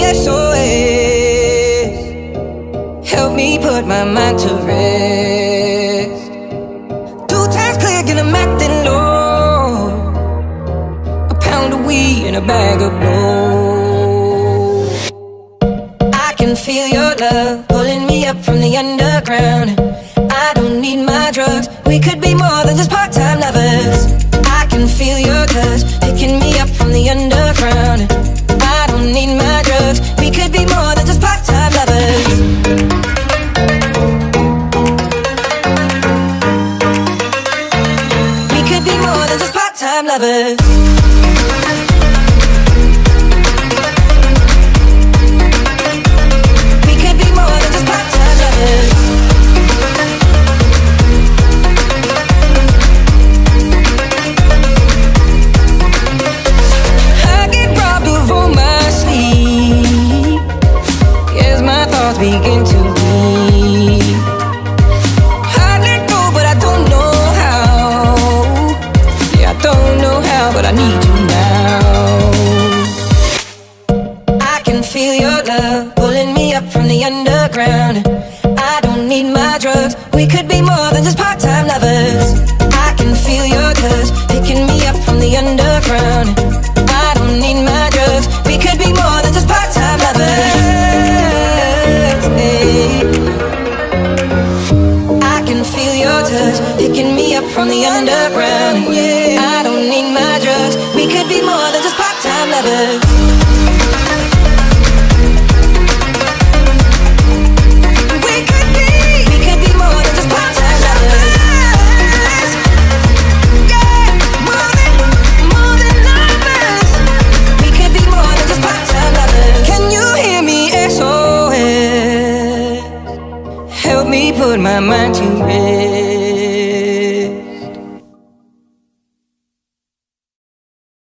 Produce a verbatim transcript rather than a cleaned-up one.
S O S. Help me put my mind to rest. Two times click and I'm acting low. A pound of weed and a bag of blow. I can feel your love pulling me up from the underground. I don't need my drugs. We could be more than just part-time lovers. I can feel your touch picking me up from the underground. I don't need my drugs. We could be more than just part-time lovers. We could be more than just part-time lovers. We could be more than just part-time lovers. Begin to be. I let go, but I don't know how. Yeah, I don't know how, but I need you now. I can feel your love pulling me up from the underground. I don't need my drugs. We could be more than just part-time lovers. I can feel your touch picking me up from the underground. I don't need my drugs. We could be more than just part-time lovers. I can feel your touch picking me up from the underground. I don't need my drugs. We could be more than just part-time lovers. We could be, we could be more than just part-time lovers. Yeah, more than, more than lovers. We could be more than just part-time lovers. Can you hear me, S O S? Help me put my mind to rest.